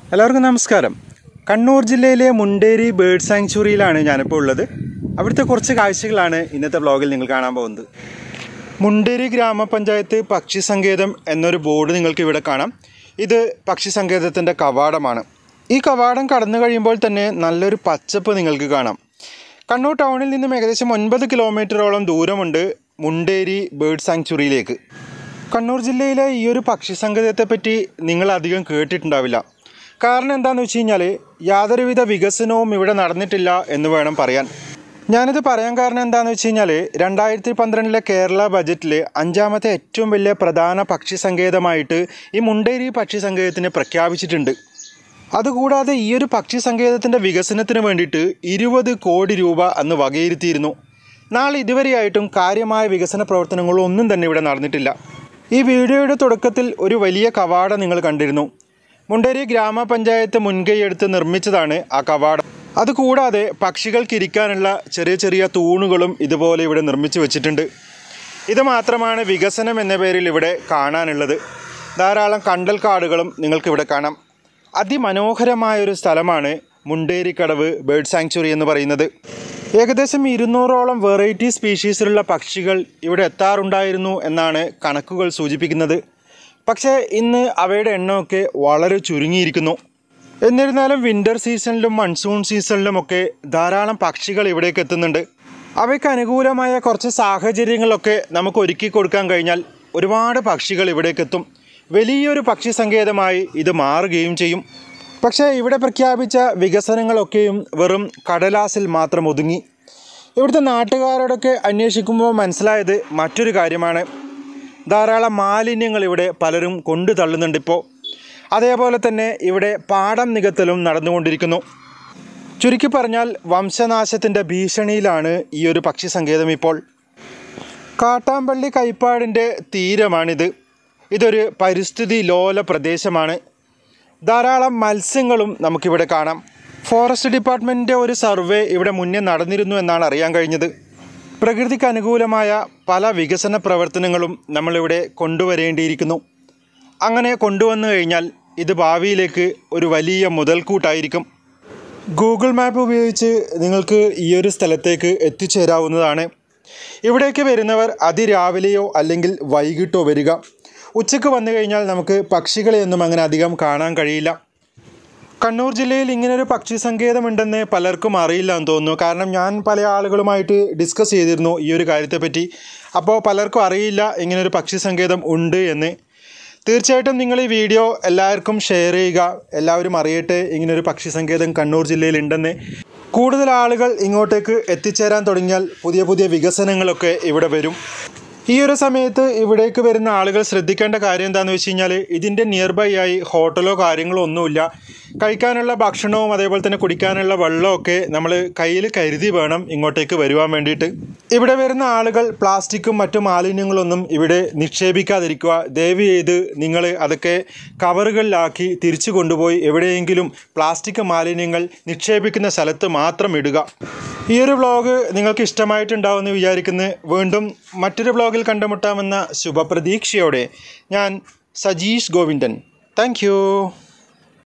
എല്ലാവർക്കും നമസ്കാരം. കണ്ണൂർ ജില്ലയിലെ മുണ്ടേരി ബേർഡ് സാങ്ച്വറിയിലാണ് ഞാനിപ്പോൾ ഉള്ളത്. അവിടുത്തെ കുറച്ച് കാഴ്ചകളാണ് ഇന്നത്തെ വ്ളോഗിൽ നിങ്ങൾ കാണാൻ പോകുന്നത്. മുണ്ടേരി ഗ്രാമപഞ്ചായത്ത് പക്ഷി സങ്കേതം എന്നൊരു ബോർഡ് നിങ്ങൾക്ക് ഇവിടെ കാണാം. ഇത് പക്ഷി സങ്കേതത്തിൻ്റെ കവാടമാണ്. ഈ കവാടം കടന്നു കഴിയുമ്പോൾ തന്നെ നല്ലൊരു പച്ചപ്പ് നിങ്ങൾക്ക് കാണാം. കണ്ണൂർ ടൗണിൽ നിന്നും ഏകദേശം 9 കിലോമീറ്ററോളം ദൂരമുണ്ട് മുണ്ടേരി ബേർഡ് സാങ്ച്വറിയിലേക്ക്. കണ്ണൂർ ജില്ലയിലെ ഈ ഒരു പക്ഷി സങ്കേതത്തെപ്പറ്റി നിങ്ങൾ അധികം കേട്ടിട്ടുണ്ടാവില്ല. കാരണം എന്താണെന്ന് വെച്ച് കഴിഞ്ഞാൽ യാതൊരുവിധ വികസനവും ഇവിടെ നടന്നിട്ടില്ല എന്ന് വേണം പറയാൻ. ഞാനിത് പറയാൻ കാരണം എന്താണെന്ന് വെച്ച് കഴിഞ്ഞാൽ 2012 കേരള ബജറ്റിൽ 5ാമത്തെ ഏറ്റവും വലിയ പ്രധാന പക്ഷി സങ്കേതമായിട്ട് ഈ മുണ്ടേരി പക്ഷി സങ്കേതത്തിനെ പ്രഖ്യാപിച്ചിട്ടുണ്ട്. അതുകൂടാതെ ഈ ഒരു പക്ഷി സങ്കേതത്തിൻ്റെ വികസനത്തിന് വേണ്ടിയിട്ട് 20 കോടി രൂപ അന്ന് വകയിരുത്തിയിരുന്നു. നാളെ ഇതുവരെയായിട്ടും കാര്യമായ വികസന പ്രവർത്തനങ്ങളൊന്നും തന്നെ ഇവിടെ നടന്നിട്ടില്ല. ഈ വീഡിയോയുടെ തുടക്കത്തിൽ ഒരു വലിയ കവാടം നിങ്ങൾ കണ്ടിരുന്നു. മുണ്ടേരി ഗ്രാമപഞ്ചായത്ത് മുൻകൈയെടുത്ത് നിർമ്മിച്ചതാണ് ആ കവാടം. അതുകൂടാതെ പക്ഷികൾക്ക് ഇരിക്കാനുള്ള ചെറിയ ചെറിയ തൂണുകളും ഇതുപോലെ ഇവിടെ നിർമ്മിച്ചു വെച്ചിട്ടുണ്ട്. ഇത് മാത്രമാണ് വികസനം എന്ന പേരിൽ ഇവിടെ കാണാനുള്ളത്. ധാരാളം കണ്ടൽക്കാടുകളും നിങ്ങൾക്കിവിടെ കാണാം. അതിമനോഹരമായൊരു സ്ഥലമാണ് മുണ്ടേരിക്കടവ് ബേർഡ് സാങ്ച്വറി എന്ന് പറയുന്നത്. ഏകദേശം 200ഓളം വെറൈറ്റി സ്പീഷീസിലുള്ള പക്ഷികൾ ഇവിടെ എത്താറുണ്ടായിരുന്നു എന്നാണ് കണക്കുകൾ സൂചിപ്പിക്കുന്നത്. പക്ഷേ ഇന്ന് അവയുടെ എണ്ണമൊക്കെ വളരെ ചുരുങ്ങിയിരിക്കുന്നു. എന്നിരുന്നാലും വിൻ്റർ സീസണിലും മൺസൂൺ സീസണിലുമൊക്കെ ധാരാളം പക്ഷികൾ ഇവിടേക്ക് എത്തുന്നുണ്ട്. അവയ്ക്ക് അനുകൂലമായ കുറച്ച് സാഹചര്യങ്ങളൊക്കെ നമുക്ക് ഒരുക്കി കൊടുക്കാൻ കഴിഞ്ഞാൽ ഒരുപാട് പക്ഷികൾ ഇവിടേക്ക് എത്തും. വലിയൊരു പക്ഷി സങ്കേതമായി ഇത് മാറുകയും ചെയ്യും. പക്ഷേ ഇവിടെ പ്രഖ്യാപിച്ച വികസനങ്ങളൊക്കെയും വെറും കടലാസിൽ മാത്രം ഒതുങ്ങി. ഇവിടുത്തെ നാട്ടുകാരോടൊക്കെ അന്വേഷിക്കുമ്പോൾ മനസ്സിലായത് മറ്റൊരു കാര്യമാണ്. ധാരാളം മാലിന്യങ്ങൾ ഇവിടെ പലരും കൊണ്ടു തള്ളുന്നുണ്ട് ഇപ്പോൾ. അതേപോലെ തന്നെ ഇവിടെ പാടം നികത്തലും നടന്നുകൊണ്ടിരിക്കുന്നു. ചുരുക്കി പറഞ്ഞാൽ വംശനാശത്തിൻ്റെ ഭീഷണിയിലാണ് ഈ ഒരു പക്ഷി സങ്കേതം ഇപ്പോൾ. കാട്ടാമ്പള്ളി കൈപ്പാടിൻ്റെ തീരമാണിത്. ഇതൊരു പരിസ്ഥിതി ലോല പ്രദേശമാണ്. ധാരാളം മത്സ്യങ്ങളും നമുക്കിവിടെ കാണാം. ഫോറസ്റ്റ് ഡിപ്പാർട്ട്മെൻറ്റിൻ്റെ ഒരു സർവേ ഇവിടെ മുന്നേ നടന്നിരുന്നു എന്നാണ് അറിയാൻ കഴിഞ്ഞത്. പ്രകൃതിക്ക് അനുകൂലമായ പല വികസന പ്രവർത്തനങ്ങളും നമ്മളിവിടെ കൊണ്ടുവരേണ്ടിയിരിക്കുന്നു. അങ്ങനെ കൊണ്ടുവന്നു കഴിഞ്ഞാൽ ഇത് ഭാവിയിലേക്ക് ഒരു വലിയ മുതൽക്കൂട്ടായിരിക്കും. ഗൂഗിൾ മാപ്പ് ഉപയോഗിച്ച് നിങ്ങൾക്ക് ഈ ഒരു സ്ഥലത്തേക്ക് എത്തിച്ചേരാവുന്നതാണ്. ഇവിടേക്ക് വരുന്നവർ അതിരാവിലെയോ അല്ലെങ്കിൽ വൈകിട്ടോ വരിക. ഉച്ചയ്ക്ക് വന്നു കഴിഞ്ഞാൽ നമുക്ക് പക്ഷികളെയൊന്നും അങ്ങനെ അധികം കാണാൻ കഴിയില്ല. കണ്ണൂർ ജില്ലയിൽ ഇങ്ങനൊരു പക്ഷി സങ്കേതമുണ്ടെന്ന് പലർക്കും അറിയില്ല എന്ന് തോന്നുന്നു. കാരണം ഞാൻ പല ആളുകളുമായിട്ട് ഡിസ്കസ് ചെയ്തിരുന്നു ഈ ഒരു കാര്യത്തെപ്പറ്റി. അപ്പോൾ പലർക്കും അറിയില്ല ഇങ്ങനൊരു പക്ഷി സങ്കേതം ഉണ്ട് എന്ന്. തീർച്ചയായിട്ടും നിങ്ങൾ ഈ വീഡിയോ എല്ലാവർക്കും ഷെയർ ചെയ്യുക. എല്ലാവരും അറിയട്ടെ ഇങ്ങനൊരു പക്ഷി സങ്കേതം കണ്ണൂർ ജില്ലയിൽ ഉണ്ടെന്ന്. കൂടുതൽ ആളുകൾ ഇങ്ങോട്ടേക്ക് എത്തിച്ചേരാൻ തുടങ്ങിയാൽ പുതിയ പുതിയ വികസനങ്ങളൊക്കെ ഇവിടെ വരും. ഈ ഒരു സമയത്ത് ഇവിടേക്ക് വരുന്ന ആളുകൾ ശ്രദ്ധിക്കേണ്ട കാര്യം എന്താണെന്ന് വെച്ച് കഴിഞ്ഞാൽ ഇതിൻ്റെ നിയർ ബൈ ആയി ഹോട്ടലോ കാര്യങ്ങളോ ഒന്നുമില്ല. കഴിക്കാനുള്ള ഭക്ഷണവും അതേപോലെ തന്നെ കുടിക്കാനുള്ള വെള്ളമൊക്കെ നമ്മൾ കയ്യിൽ കരുതി വേണം ഇങ്ങോട്ടേക്ക് വരുവാൻ വേണ്ടിയിട്ട്. ഇവിടെ വരുന്ന ആളുകൾ പ്ലാസ്റ്റിക്കും മറ്റു മാലിന്യങ്ങളൊന്നും ഇവിടെ നിക്ഷേപിക്കാതിരിക്കുക. ദയവ് ചെയ്ത് നിങ്ങൾ അതൊക്കെ കവറുകളിലാക്കി തിരിച്ചു കൊണ്ടുപോയി എവിടെയെങ്കിലും പ്ലാസ്റ്റിക് മാലിന്യങ്ങൾ നിക്ഷേപിക്കുന്ന സ്ഥലത്ത് മാത്രം ഇടുക. ഈ ഒരു വ്ളോഗ് നിങ്ങൾക്ക് ഇഷ്ടമായിട്ടുണ്ടാവുമെന്ന് വിചാരിക്കുന്നു. വീണ്ടും മറ്റൊരു വ്ളോഗിൽ കണ്ടുമുട്ടാമെന്ന ശുഭപ്രതീക്ഷയോടെ ഞാൻ സജീഷ് ഗോവിന്ദൻ. താങ്ക്